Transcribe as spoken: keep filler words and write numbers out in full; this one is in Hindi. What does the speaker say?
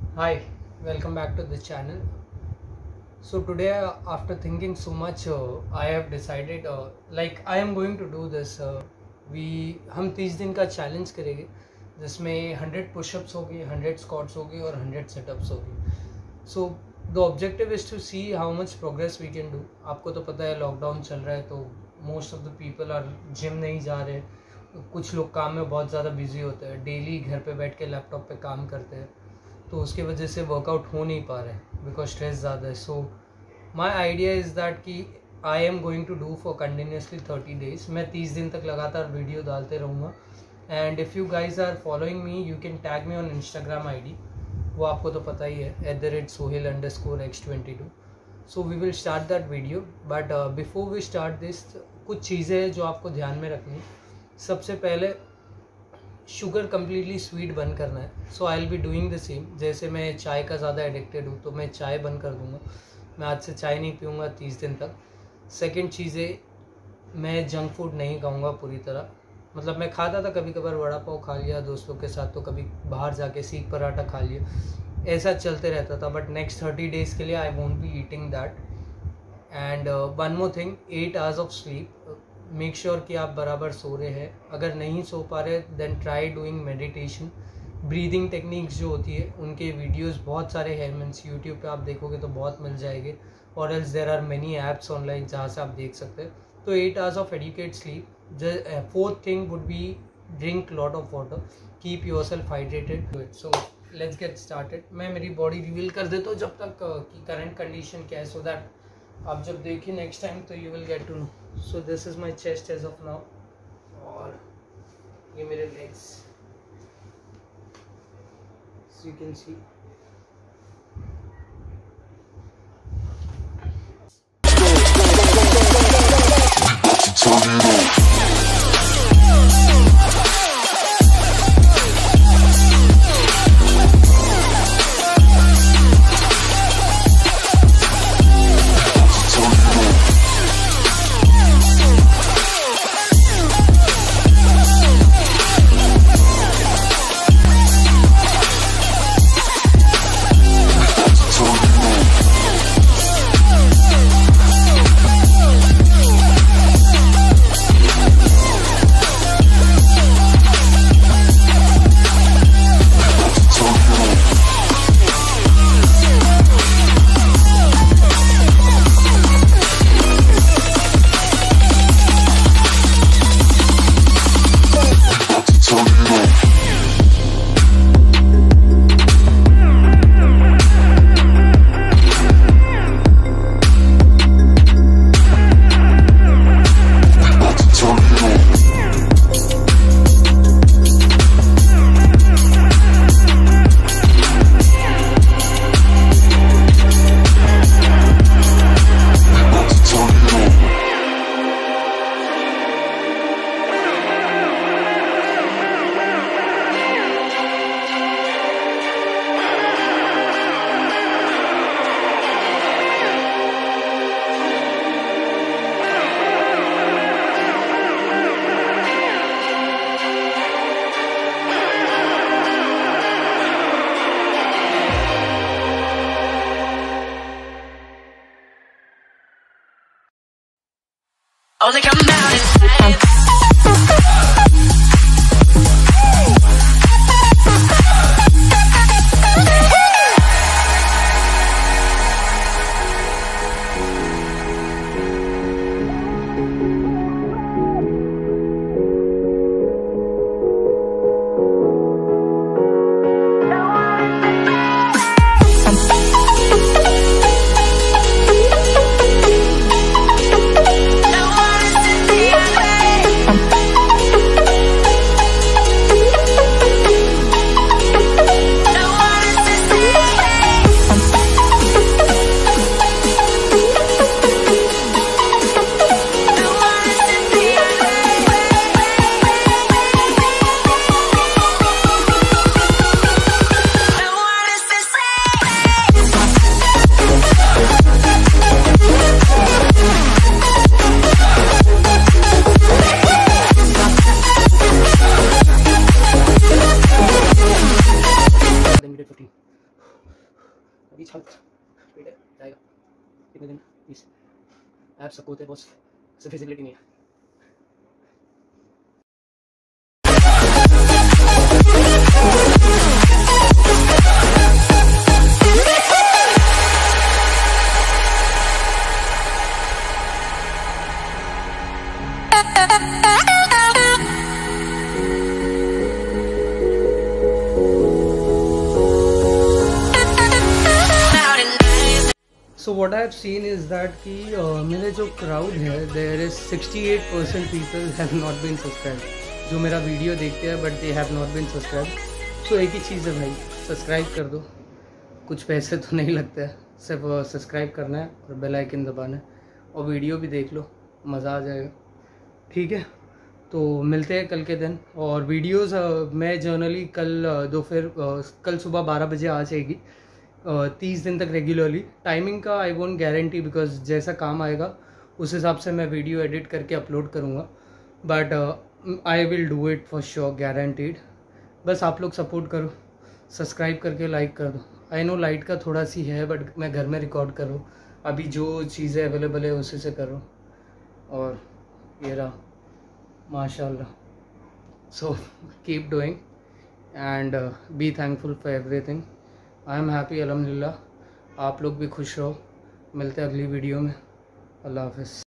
Hi, welcome back to the channel. So today, uh, after thinking so much, uh, I have decided uh, like I am going to do this. Uh, we हम तीस दिन का चैलेंज करेंगे जिसमें हंड्रेड पुशअप्स होगी, हंड्रेड स्क्वाट्स होगी और हंड्रेड सेटअप्स होगी. So the objective is to see how much progress we can do. आपको तो पता है लॉकडाउन चल रहा है तो most of the people are gym नहीं जा रहे. कुछ लोग काम में बहुत ज़्यादा बिजी होते हैं, डेली घर पे बैठ के लैपटॉप पे काम करते हैं, तो उसकी वजह से वर्कआउट हो नहीं पा रहा है बिकॉज स्ट्रेस ज़्यादा है. So my idea is that कि I am going to do for continuously thirty days. मैं तीस दिन तक लगातार वीडियो डालते रहूँगा. And if you guys are following me you can tag me on Instagram I D. वो आपको तो पता ही है, at the rate Sohail underscore X twenty two. So we will start that video. But before we start this, कुछ चीज़ें हैं जो आपको ध्यान में रखनी. सबसे पहले शुगर कम्प्लीटली स्वीट बंद करना है. So I will be doing the same. जैसे मैं चाय का ज़्यादा एडिक्टेड हूँ तो मैं चाय बंद कर दूँगा. मैं आज से चाय नहीं पीऊँगा तीस दिन तक. सेकंड चीज़ें, मैं जंक फूड नहीं खाऊँगा पूरी तरह. मतलब मैं खाता था कभी कभार, वड़ा पाव खा लिया दोस्तों के साथ, तो कभी बाहर जाके सीख पराठा खा लिया, ऐसा चलते रहता था. बट नेक्स्ट थर्टी डेज़ के लिए I won't be eating that. And one more thing, eight hours of sleep. Make sure कि आप बराबर सो रहे हैं. अगर नहीं सो पा रहे then try doing meditation. Breathing techniques जो होती है उनके वीडियोस बहुत सारे हैं. मीन्स यूट्यूब पे आप देखोगे तो बहुत मिल जाएंगे, और else there are many apps online जहाँ से आप देख सकते हैं. तो eight hours of adequate sleep. Fourth thing would be drink lot of water. Keep yourself hydrated. So let's get started. मैं मेरी बॉडी रिवील कर देता हूँ जब तक कि करंट कंडीशन क्या है, सो दैट आप जब देखिए नेक्स्ट टाइम तो you will get to know. So this is my chest as of now, और ये मेरे legs, so you can see. Only come out at अभी छाल पेट है जाएगा कितने दिन बीस ऐप सबको होते हैं बॉस, ऐसे फिजिबिलिटी नहीं है। So what I have seen is that कि uh, मेरे जो crowd है there is sixty-eight percent people have not been subscribed, जो मेरा वीडियो देखते हैं but they have not been subscribed. So एक ही चीज़ है भाई, सब्सक्राइब कर दो, कुछ पैसे तो नहीं लगते हैं, सिर्फ सब्सक्राइब करना है और बेल आइकन दबाना है और वीडियो भी देख लो, मज़ा आ जाएगा। ठीक है, तो मिलते हैं कल के दिन। और वीडियोस मैं जनरली कल दोपहर कल सुबह बारह बजे आ जाएगी, तीस दिन तक रेगुलरली। टाइमिंग का आई वोंट गारंटी बिकॉज जैसा काम आएगा उस हिसाब से मैं वीडियो एडिट करके अपलोड करूँगा, but I will do it for sure, guaranteed. बस आप लोग सपोर्ट करो, सब्सक्राइब करके लाइक कर दो। आई नो लाइट का थोड़ा सी है बट मैं घर में रिकॉर्ड करूँ, अभी जो चीज़ें अवेलेबल है उसी से करूँ। और ये रहा माशाल्लाह। So keep doing and be thankful for everything. I am happy अल्हम्दुलिल्लाह। आप लोग भी खुश रहो। मिलते हैं अगली वीडियो में। अल्लाह हाफ़िज़।